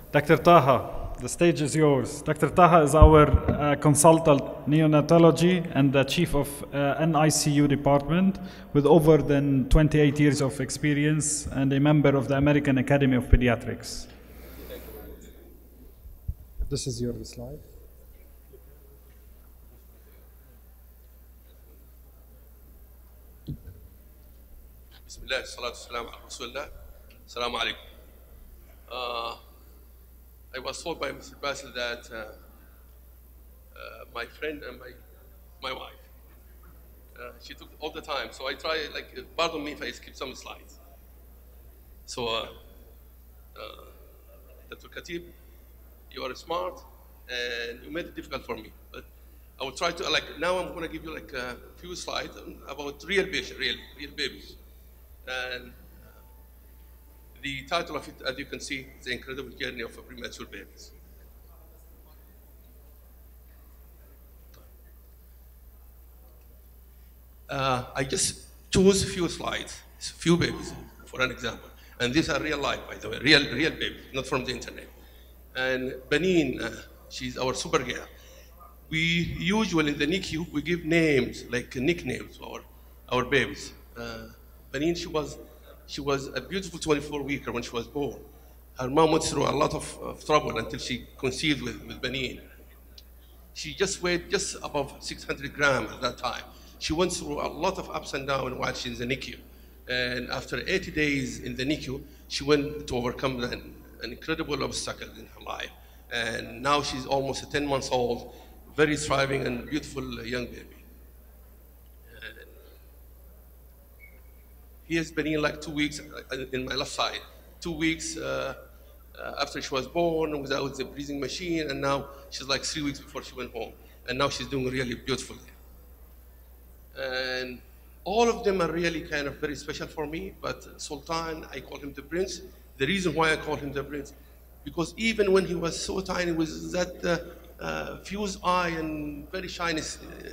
Dr. Taha, the stage is yours. Dr. Taha is our consultant neonatology and the chief of NICU department with over than 28 years of experience and a member of the American Academy of Pediatrics. This is your slide. بسم الله والصلاة والسلام على رسول الله. السلام عليكم. I was told by Mr. Basil that my friend and my wife, she took all the time. So I try, like, pardon me if I skip some slides. So, Dr. Khatib, you are smart and you made it difficult for me. But I will try to, like, now I'm going to give you like a few slides about real patients, real babies. And the title of it, as you can see, is The Incredible Journey of Premature Babies. I just chose a few slides, few babies, for an example. And these are real life, by the way, real babies, not from the internet. And Benin, she's our super girl. We usually in the NICU, we give names, like nicknames to our babies. Benin, she was a beautiful 24-weeker when she was born. Her mom went through a lot of trouble until she conceived with Benin. She just weighed just above 600 grams at that time. She went through a lot of ups and downs while she's in the NICU. And after 80 days in the NICU, she went to overcome an incredible obstacle in her life. And now she's almost 10 months old, very thriving and beautiful young baby. He has been in like 2 weeks in my left side. 2 weeks after she was born without the breathing machine, and now she's like 3 weeks before she went home. And now she's doing really beautifully. And all of them are really kind of very special for me, but Sultan, I call him the prince. The reason why I call him the prince, because even when he was so tiny with that fused eye and very shiny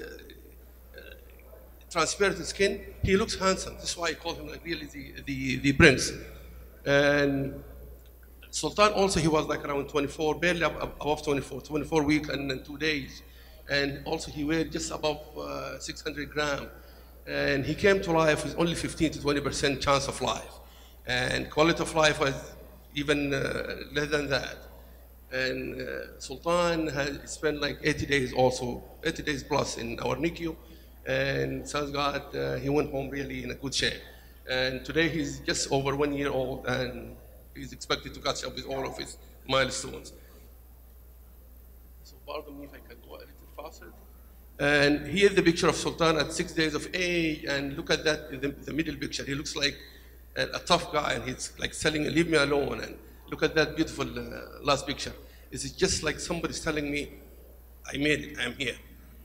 transparent skin, he looks handsome. That's why I call him like really the prince. And Sultan also, he was like around 24, barely above 24 weeks and 2 days. And also he weighed just above 600 grams. And he came to life with only 15 to 20% chance of life. And quality of life was even less than that. And Sultan has spent like 80 days also, 80 days plus in our NICU. And thank God, he went home really in a good shape. And today he's just over 1 year old, and he's expected to catch up with all of his milestones. So pardon me if I can go a little faster. And here's the picture of Sultan at 6 days of age, and look at that, the middle picture. He looks like a tough guy, and he's like telling, leave me alone. And look at that beautiful last picture. It's just like somebody's telling me, I made it, I'm here.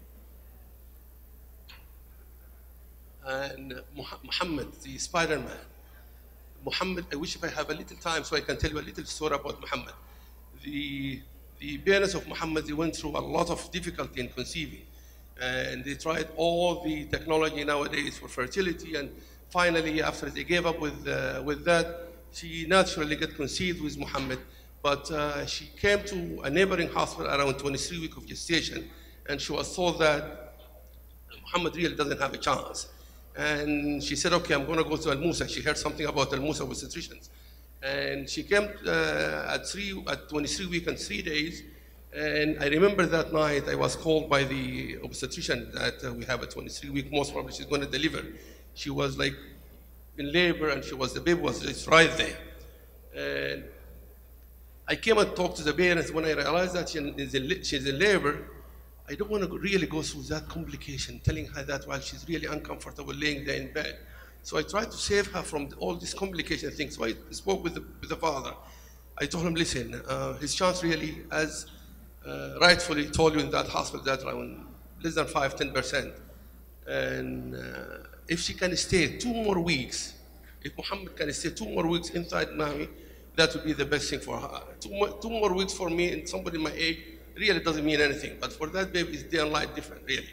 And Muhammad, the Spider-Man. Muhammad, I wish if I have a little time so I can tell you a little story about Muhammad. The parents of Muhammad, they went through a lot of difficulty in conceiving. And they tried all the technology nowadays for fertility, and finally, after they gave up with that, she naturally got conceived with Muhammad. But she came to a neighboring hospital around 23 weeks of gestation, and she was told that Muhammad really doesn't have a chance. And she said, okay, I'm going to go to Al Musa. She heard something about Al Musa obstetricians. And she came at 23 weeks and 3 days. And I remember that night I was called by the obstetrician that we have a 23-week, most probably she's going to deliver. She was like in labor, and the baby was just right there. And I came and talked to the parents. When I realized that she's in labor, I don't want to really go through that complication, telling her that while she's really uncomfortable laying there in bed. So I tried to save her from all these complication things. So I spoke with the father. I told him, listen, his chance really, as rightfully told you in that hospital, that around less than 5–10%. And if she can stay 2 more weeks, if Muhammad can stay 2 more weeks inside Miami, that would be the best thing for her. 2 more weeks for me and somebody my age really doesn't mean anything. But for that baby, it's day and night different, really.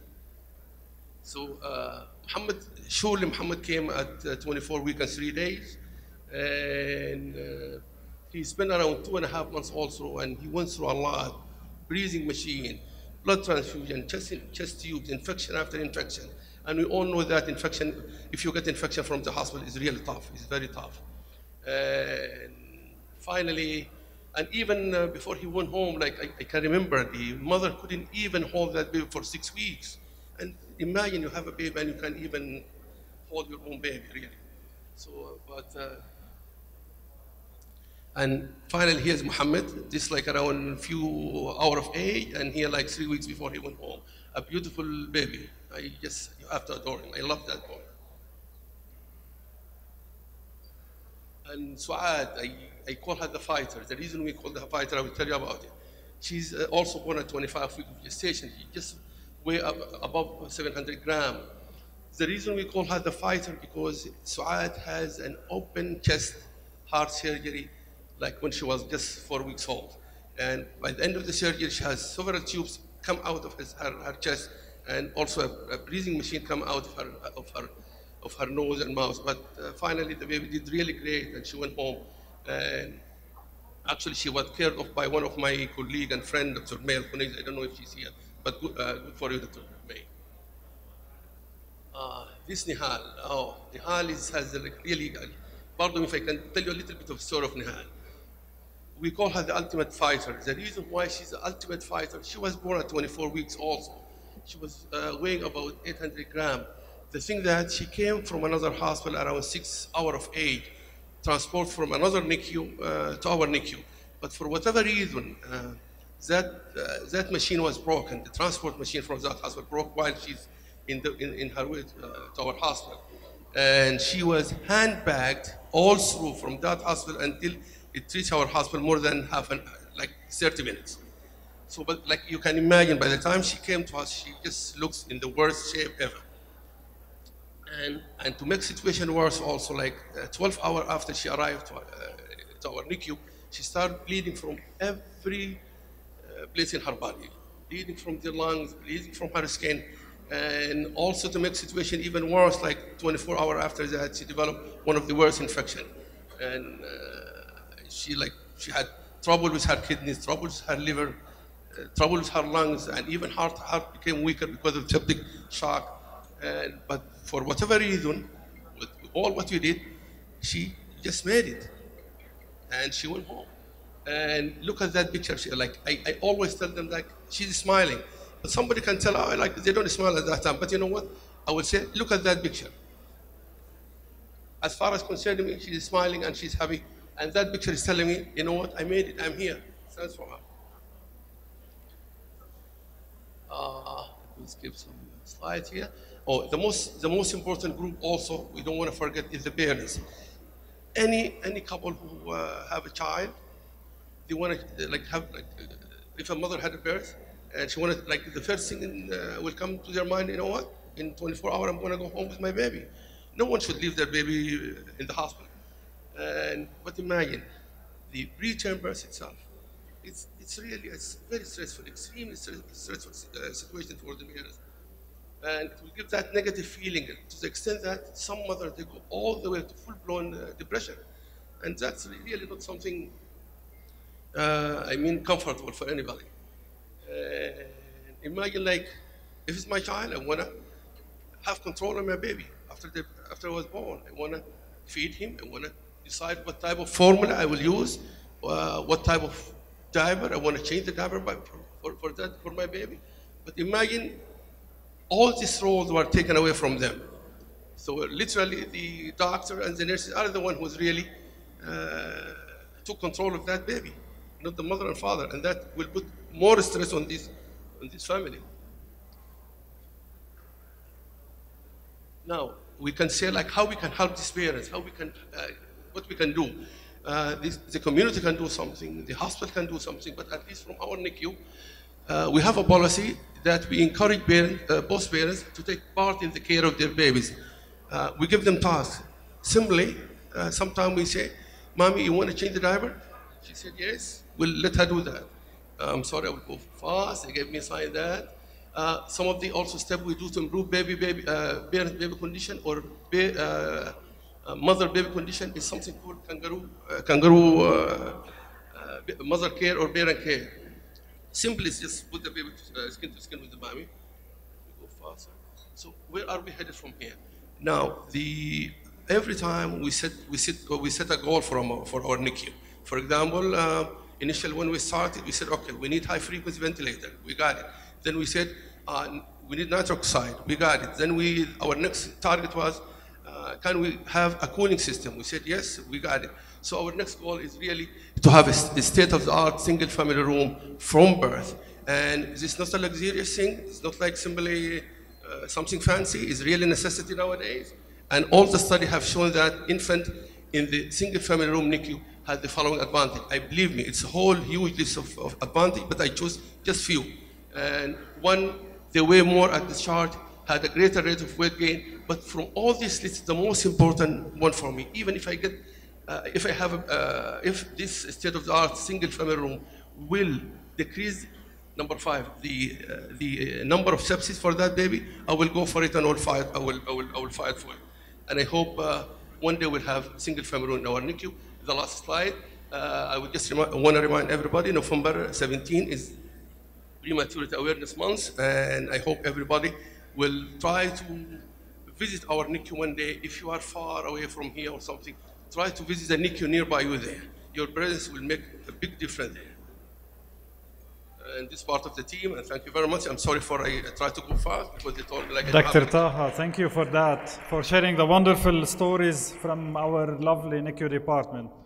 So Muhammad came at 24 weeks and 3 days. And He's been around 2.5 months also, and he went through a lot. Breathing machine, blood transfusion, chest tubes, infection after infection. And we all know that infection, if you get infection from the hospital, is really tough. It's very tough. And finally, and even before he went home, like I can remember, the mother couldn't even hold that baby for 6 weeks. And imagine you have a baby and you can't even hold your own baby, really. So, and finally, here's Muhammad, this like around a few hours of age, and here like 3 weeks before he went home. A beautiful baby. You have to adore him. I love that boy. And Suad, I call her the fighter. The reason we call her the fighter, I will tell you about it. She's also born at 25 weeks of gestation. She just weigh up above 700 grams. The reason we call her the fighter because Suad has an open chest heart surgery like when she was just 4 weeks old. And by the end of the surgery, she has several tubes come out of her chest, and also a breathing machine come out of her nose and mouth. But finally, the baby did really great, and she went home. And actually, she was cared of by one of my colleague and friend, Dr. May Al-Khunayz. I don't know if she's here, but good for you, Dr. May. This Nihal, Nihal has like really, pardon me if I can tell you a little bit of the story of Nihal. We call her the ultimate fighter. The reason why she's the ultimate fighter, she was born at 24 weeks also. She was weighing about 800 grams. The thing that she came from another hospital around 6 hours of age, transport from another NICU to our NICU. But for whatever reason, that machine was broken. The transport machine from that hospital broke while she's in her way to our hospital. And she was handbagged all through from that hospital until it reached our hospital more than like 30 minutes. So, but like you can imagine, by the time she came to us, she just looks in the worst shape ever. And to make situation worse also, like 12 hours after she arrived to our NICU, she started bleeding from every place in her body, bleeding from the lungs, bleeding from her skin. And also to make situation even worse, like 24 hours after that, she developed one of the worst infection. And she had trouble with her kidneys, trouble with her liver, trouble with her lungs, and even heart became weaker because of septic shock. But for whatever reason, with all what we did, she just made it. And she went home. And look at that picture. I always tell them, like, she's smiling. But somebody can tell, like, they don't smile at that time. But you know what? I would say, look at that picture. As far as concerning me, she's smiling and she's happy. And that picture is telling me, you know what? I made it. I'm here. Thanks for her. Let's skip some slides here. Oh, the most important group also we don't want to forget is the parents. Any couple who have a child, they want to if a mother had a birth and she wanted, like, the first thing will come to their mind, you know what? In 24 hours I'm going to go home with my baby. No one should leave their baby in the hospital. But imagine the preterm birth itself. It's really a very stressful, extremely stressful situation for the parents. And it will give that negative feeling to the extent that some mothers, they go all the way to full-blown depression. And that's really not something, comfortable for anybody. Imagine, like, if it's my child, I want to have control of my baby after I was born. I want to feed him. I want to decide what type of formula I will use, what type of diaper. I want to change the diaper for my baby. But imagine all these roles were taken away from them. So literally, the doctor and the nurses are the one who's really took control of that baby, not the mother and father, and that will put more stress on this family. Now we can say, like, how we can help these parents, how we can, what we can do. The community can do something, the hospital can do something, but at least from our NICU, we have a policy that we encourage both parents to take part in the care of their babies. We give them tasks. Similarly, sometimes we say, Mommy, you want to change the diaper? She said, yes. We'll let her do that. I'm sorry, I will go fast. They gave me a sign that. Some of the also steps we do to improve parent-baby condition or Mother-baby condition is something called mother care or parent care. Simply just put the baby skin to skin with the mommy. We go faster. So where are we headed from here? Now, every time we set a goal for our NICU. For example, initially when we started, we said, okay, we need high frequency ventilator. We got it. Then we said, we need nitric oxide. We got it. Then our next target was, can we have a cooling system? We said, yes, we got it. So our next goal is really to have a state-of-the-art single family room from birth. And this is not a luxurious thing. It's not like simply something fancy. It's really a necessity nowadays. And all the studies have shown that infant in the single family room NICU has the following advantage. I believe me, it's a whole huge list of advantage, but I chose just few. And one, they weigh more at discharge, had a greater rate of weight gain, but from all these lists, the most important one for me, even if I get, if this state-of-the-art single family room will decrease, number 5, the number of sepsis for that baby, I will go for it and I will fight for it. And I hope one day we'll have single family room in our NICU. The last slide, I would just want to remind everybody, November 17 is Prematurity Awareness Month, and I hope everybody will try to visit our NICU one day. If you are far away from here or something, try to visit a NICU nearby you there. Your presence will make a big difference there. And this part of the team, and thank you very much. I'm sorry I tried to go fast because they told me like Dr. Taha, thank you for that, for sharing the wonderful stories from our lovely NICU department.